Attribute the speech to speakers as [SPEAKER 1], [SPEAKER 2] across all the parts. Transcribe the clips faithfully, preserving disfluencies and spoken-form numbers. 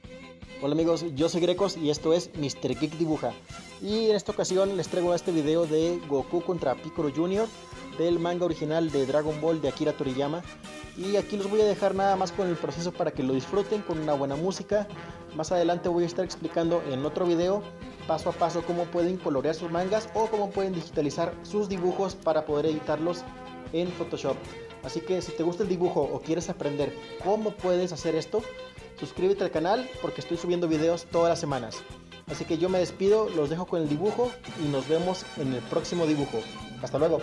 [SPEAKER 1] Hola amigos, yo soy Grecos y esto es míster Geek Dibuja. Y en esta ocasión les traigo este video de Goku contra Piccolo junior del manga original de Dragon Ball de Akira Toriyama. Y aquí los voy a dejar nada más con el proceso para que lo disfruten con una buena música. Más adelante voy a estar explicando en otro video paso a paso cómo pueden colorear sus mangas o cómo pueden digitalizar sus dibujos para poder editarlos en Photoshop. Así que si te gusta el dibujo o quieres aprender cómo puedes hacer esto, suscríbete al canal porque estoy subiendo videos todas las semanas. Así que yo me despido, los dejo con el dibujo y nos vemos en el próximo dibujo. Hasta luego.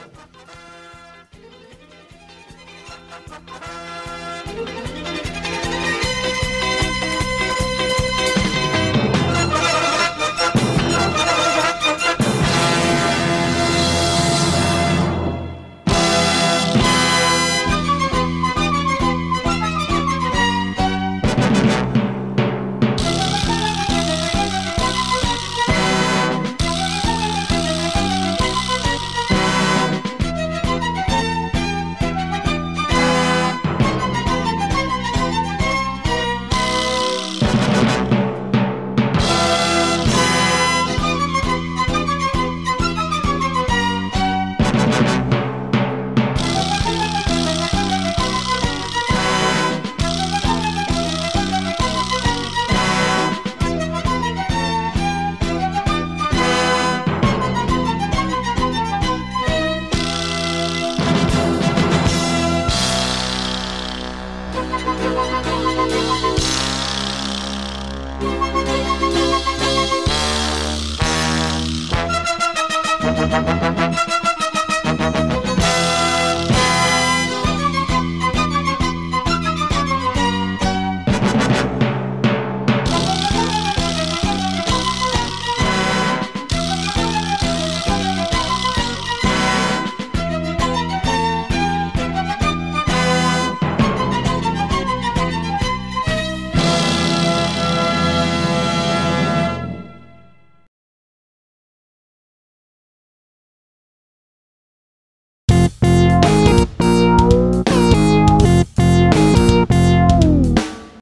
[SPEAKER 2] Thank you.